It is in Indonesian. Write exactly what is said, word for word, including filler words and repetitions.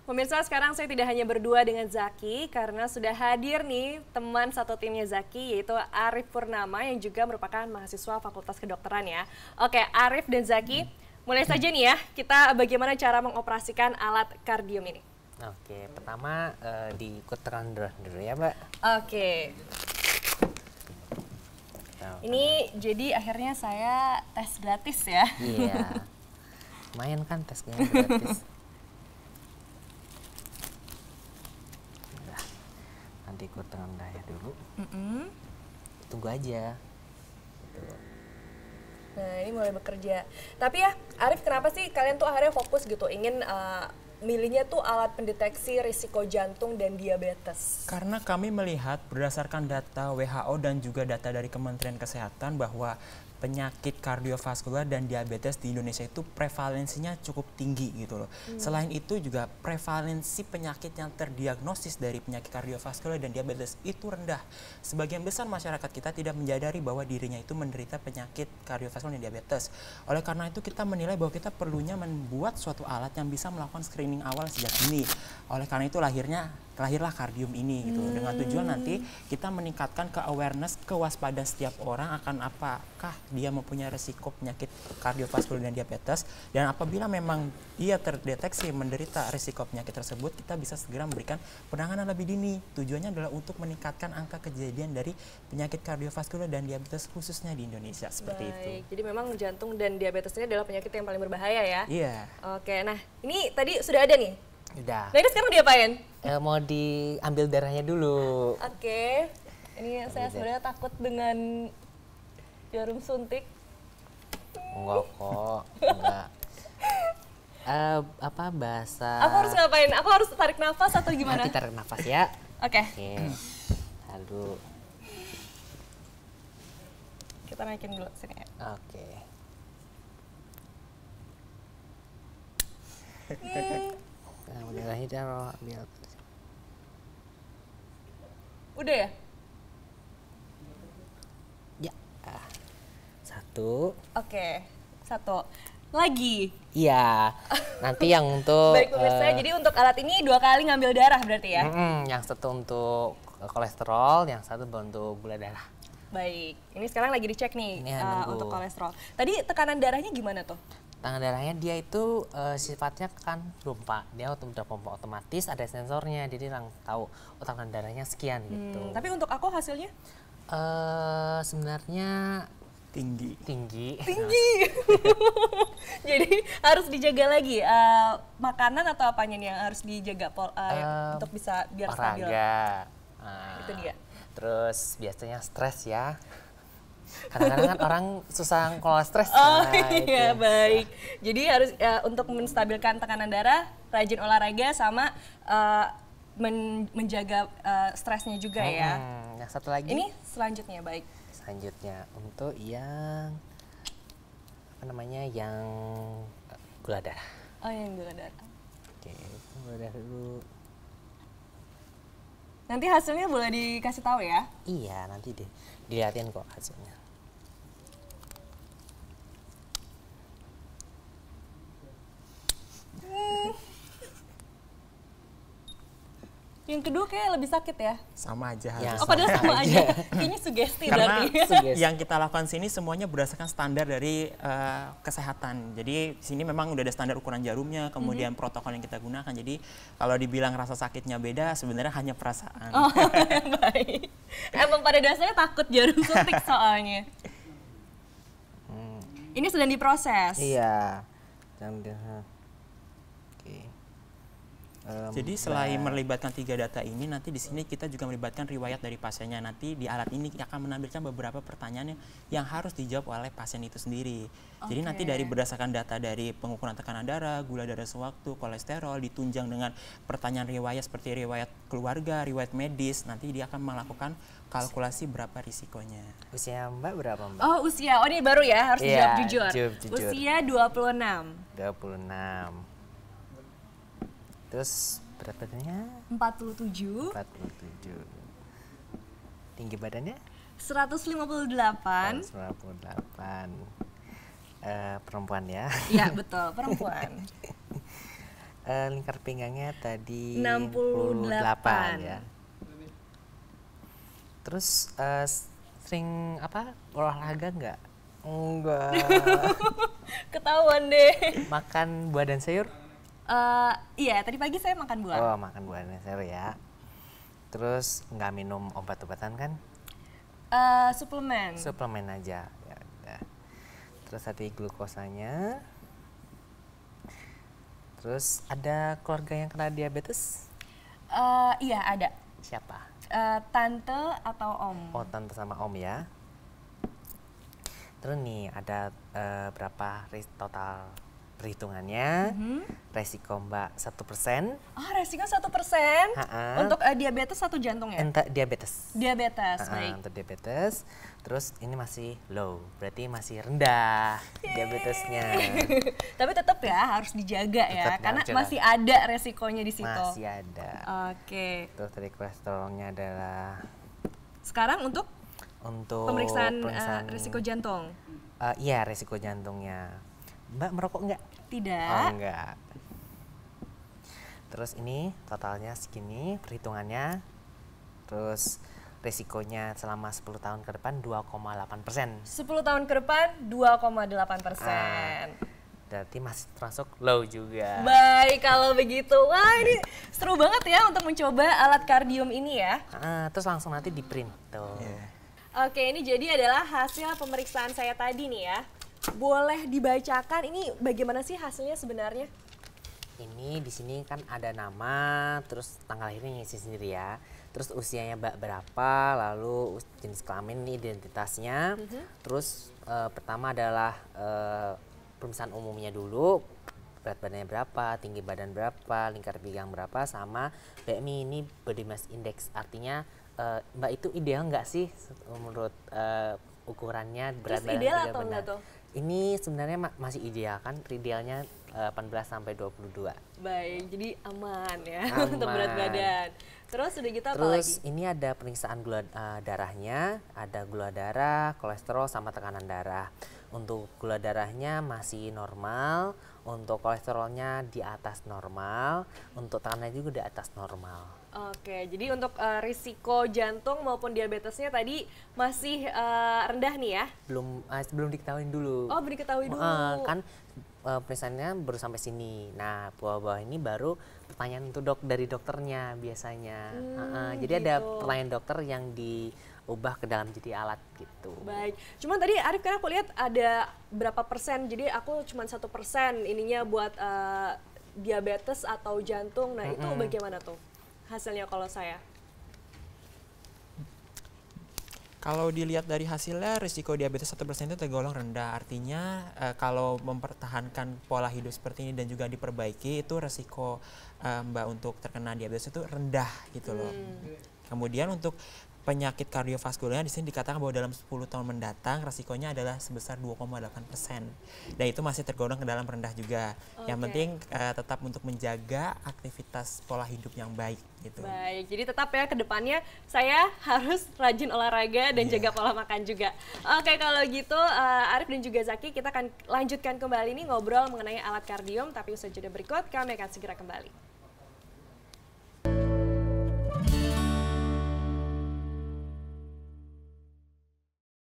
Pemirsa, sekarang saya tidak hanya berdua dengan Zaki karena sudah hadir nih teman satu timnya Zaki, yaitu Arif Purnama yang juga merupakan mahasiswa Fakultas Kedokteran ya. Oke, Arif dan Zaki, mulai saja nih ya, kita bagaimana cara mengoperasikan alat kardium ini. Oke, pertama uh, diikut run dulu ya, Mbak. Oke. Ini jadi akhirnya saya tes gratis ya. Iya. Lumayan kan tesnya gratis. Nanti ikut rendahnya dulu. Mm-hmm. Tunggu aja. Gitu. Nah, ini mulai bekerja. Tapi ya, Arif, kenapa sih kalian tuh akhirnya fokus gitu ingin uh, milihnya tuh alat pendeteksi risiko jantung dan diabetes? Karena kami melihat berdasarkan data W H O dan juga data dari Kementerian Kesehatan bahwa penyakit kardiovaskular dan diabetes di Indonesia itu prevalensinya cukup tinggi gitu loh. Hmm. Selain itu juga prevalensi penyakit yang terdiagnosis dari penyakit kardiovaskular dan diabetes itu rendah. Sebagian besar masyarakat kita tidak menyadari bahwa dirinya itu menderita penyakit kardiovaskular dan diabetes. Oleh karena itu kita menilai bahwa kita perlunya membuat suatu alat yang bisa melakukan screening awal sejak dini. Oleh karena itu lahirnya lahirlah kardium ini gitu hmm. dengan tujuan nanti kita meningkatkan ke awareness, kewaspadaan setiap orang akan apakah dia mempunyai resiko penyakit kardiovaskular dan diabetes, dan apabila memang dia terdeteksi menderita risiko penyakit tersebut, kita bisa segera memberikan penanganan lebih dini. Tujuannya adalah untuk meningkatkan angka kejadian dari penyakit kardiovaskular dan diabetes khususnya di Indonesia. Seperti Baik. itu. Jadi memang jantung dan diabetes ini adalah penyakit yang paling berbahaya ya? Iya. Oke, nah ini tadi sudah ada nih? Udah. Nah ini sekarang diapain? Eh, mau diambil darahnya dulu. Oke, ini ambil saya sebenarnya takut dengan jarum suntik. Enggak kok, enggak. Uh, apa bahasa? Aku harus ngapain? Aku harus tarik nafas atau gimana? Nanti tarik nafas ya. Oke. Oke. Lalu. Kita naikin dulu sini ya. Oke. Hmm. Nah, udah taruh, ambil. Udah ya? Ya. Ah. Satu. Oke, satu. Lagi? Iya. Nanti yang untuk. Baik pemirsa, uh, jadi untuk alat ini dua kali ngambil darah berarti ya? Mm, yang satu untuk kolesterol, yang satu untuk gula darah. Baik, ini sekarang lagi dicek nih Ini uh, untuk kolesterol. Tadi tekanan darahnya gimana tuh? Tekanan darahnya dia itu uh, sifatnya kan pompa, dia udah pompa otomatis, ada sensornya, jadi lang tahu oh, tekanan darahnya sekian gitu. Hmm, tapi untuk aku hasilnya? Uh, sebenarnya tinggi. Tinggi. Tinggi. Jadi harus dijaga lagi uh, makanan atau apanya nih yang harus dijaga pol, uh, um, untuk bisa biar stabil. Olahraga. Nah, itu dia. Terus biasanya stres ya. Kadang-kadang kan orang susah kalau stres. Oh nah, iya, itu. baik. Jadi harus uh, untuk menstabilkan tekanan darah, rajin olahraga sama uh, men menjaga uh, stresnya juga hmm, ya. Yang satu lagi. Ini selanjutnya, baik. Selanjutnya untuk yang apa namanya yang gula darah. Oh, yang gula darah. Oke, gula darah dulu. Nanti hasilnya boleh dikasih tahu ya? Iya, nanti deh dilihatin kok hasilnya. Yang kedua kayak lebih sakit ya? Sama aja. Ya, oh padahal sama aja. Kayaknya sugesti Karena berarti. Karena yang kita lakukan sini semuanya berdasarkan standar dari uh, kesehatan. Jadi sini memang udah ada standar ukuran jarumnya, kemudian mm-hmm. protokol yang kita gunakan. Jadi kalau dibilang rasa sakitnya beda, sebenarnya hanya perasaan. Oh, baik. Emang pada dasarnya takut jarum suntik soalnya. Hmm. Ini sedang diproses. Iya. Dan Oke. Um, Jadi selain nah. melibatkan tiga data ini, nanti di sini kita juga melibatkan riwayat dari pasiennya. Nanti di alat ini akan menampilkan beberapa pertanyaan yang harus dijawab oleh pasien itu sendiri. Okay. Jadi nanti dari berdasarkan data dari pengukuran tekanan darah, gula darah sewaktu, kolesterol, ditunjang dengan pertanyaan riwayat seperti riwayat keluarga, riwayat medis, nanti dia akan melakukan kalkulasi berapa risikonya. Usia Mbak berapa, Mbak? Oh, usia. Oh, ini baru ya, harus yeah, dijawab jujur. jujur. Usia dua puluh enam. dua puluh enam. Terus berat badannya? empat puluh tujuh. empat puluh tujuh. Tinggi badannya? seratus lima puluh delapan. seratus lima puluh delapan. Uh, perempuan ya? Iya, betul, perempuan. Uh, lingkar pinggangnya tadi enam puluh delapan ya. Terus uh, sering apa olahraga nggak? Enggak. Ketahuan deh. Makan buah dan sayur? Uh, iya, tadi pagi saya makan buah. Oh, makan buah dan sayur ya. Terus nggak minum obat-obatan kan? Uh, suplemen. Suplemen aja. Ya udah. Terus tadi glukosanya. Terus ada keluarga yang kena diabetes? Uh, iya, ada. Siapa? Uh, tante atau om? Oh, tante sama om ya. Terus nih ada uh, berapa total perhitungannya? Mm-hmm. Resiko Mbak satu persen. Oh, resiko satu persen untuk uh, diabetes atau jantung ya? Ente diabetes. Diabetes, uh-uh, baik. Untuk diabetes. Terus ini masih low, berarti masih rendah Yeay. Diabetesnya. Tapi tetap ya harus dijaga ya, tetap karena jaga. Masih ada resikonya di situ. Masih ada. Oke. Okay. Terus tadi kolesterolnya adalah. Sekarang untuk? Untuk pemeriksaan, pemeriksaan uh, risiko jantung. Uh, iya, risiko jantungnya. Mbak merokok nggak? Tidak. Oh, enggak. Terus ini totalnya segini perhitungannya. Terus risikonya selama sepuluh tahun ke depan dua koma delapan persen. sepuluh tahun ke depan dua koma delapan persen. Berarti masih termasuk low juga. Baik kalau begitu. Wah, ini seru banget ya untuk mencoba alat kardium ini ya. Uh, terus langsung nanti di print tuh. Yeah. Oke, ini jadi adalah hasil pemeriksaan saya tadi nih ya. Boleh dibacakan ini bagaimana sih hasilnya sebenarnya? Ini di sini kan ada nama, terus tanggal lahirnya ngisi sendiri ya. Terus usianya Mbak berapa, lalu jenis kelamin ini identitasnya. Mm-hmm. Terus uh, pertama adalah uh, pemeriksaan umumnya dulu. Berat badannya berapa, tinggi badan berapa, lingkar pinggang berapa, sama B M I ini body mass index. Artinya uh, Mbak itu ideal nggak sih menurut uh, ukurannya berat Terus badan? Ideal atau enggak tuh? Ini sebenarnya ma masih ideal kan, idealnya delapan belas sampai dua puluh dua. Baik, jadi aman ya aman. Untuk berat badan. Terus udah gitu apa Terus lagi? ini ada pemeriksaan gula uh, darahnya, ada gula darah, kolesterol sama tekanan darah. Untuk gula darahnya masih normal, untuk kolesterolnya di atas normal, untuk tekanannya juga di atas normal. Oke, jadi untuk uh, risiko jantung maupun diabetesnya tadi masih uh, rendah nih ya? Belum, uh, belum diketahui dulu. Oh, belum diketahui dulu. Uh, kan uh, pemeriksaannya baru sampai sini. Nah, bawah-bawah ini baru pertanyaan untuk dok dari dokternya biasanya. Hmm, uh, uh, jadi gitu. Ada pertanyaan dokter yang diubah ke dalam jadi alat gitu. Baik. Cuman tadi Arif kan aku lihat ada berapa persen. Jadi aku cuma satu persen ininya buat uh, diabetes atau jantung. Nah, mm-hmm. itu bagaimana tuh hasilnya kalau saya? Kalau dilihat dari hasilnya, risiko diabetes satu persen itu tergolong rendah. Artinya uh, kalau mempertahankan pola hidup seperti ini dan juga diperbaiki, itu risiko uh, Mbak untuk terkena diabetes itu rendah gitu loh. Hmm. Kemudian untuk penyakit kardiovaskularnya di sini dikatakan bahwa dalam sepuluh tahun mendatang resikonya adalah sebesar dua koma delapan persen. Dan itu masih tergolong ke dalam rendah juga. Okay. Yang penting uh, tetap untuk menjaga aktivitas pola hidup yang baik gitu. Baik, jadi tetap ya ke depannya saya harus rajin olahraga dan yeah. jaga pola makan juga. Oke, kalau gitu uh, Arif dan juga Zaki, kita akan lanjutkan kembali nih ngobrol mengenai alat kardium, tapi usai jeda berikut kami akan segera kembali.